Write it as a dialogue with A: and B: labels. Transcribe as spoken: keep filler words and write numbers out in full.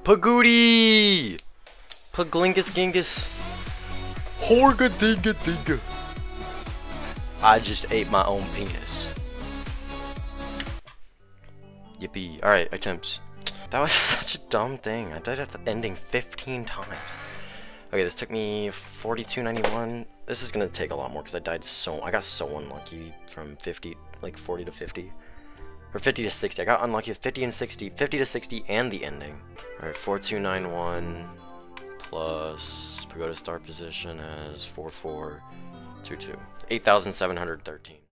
A: Pagoody! Paglingus Gingus. Horga Dinga Dinga. I just ate my own penis. Yippee. Alright, attempts. That was such a dumb thing. I died at the ending fifteen times. Okay, this took me forty-two ninety-one. This is gonna take a lot more because I died so I got so unlucky from fifty, like forty to fifty. Or fifty to sixty. I got unlucky with fifty and sixty, fifty to sixty and the ending. Alright, four two nine one plus Pagoda start position as four four two two. eight thousand seven hundred thirteen.